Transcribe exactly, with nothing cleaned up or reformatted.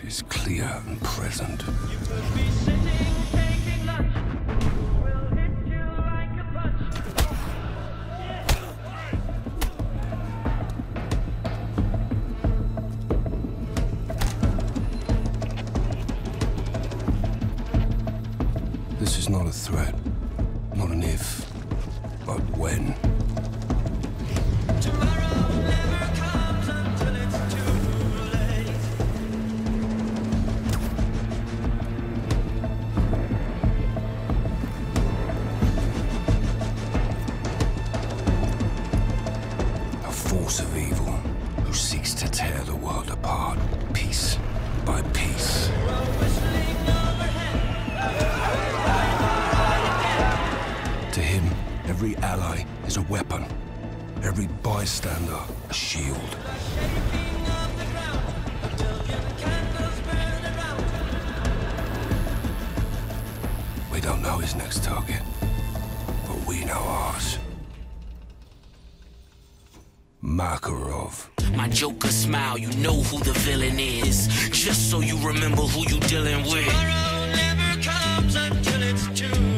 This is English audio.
is clear and present. You could be sitting, taking lunch. We'll hit you like a punch. This is not a threat, not an if, but when. Tomorrow never comes until it's too late. A force of evil who seeks to tear the world apart, piece by piece. We're whistling overhead. To him, every ally is a weapon, every bystander a shield. Shaking of the ground until your candles burn around. We don't know his next target, but we know ours. Makarov. My Joker smile, you know who the villain is. Just so you remember who you dealing with. Tomorrow never comes until it's too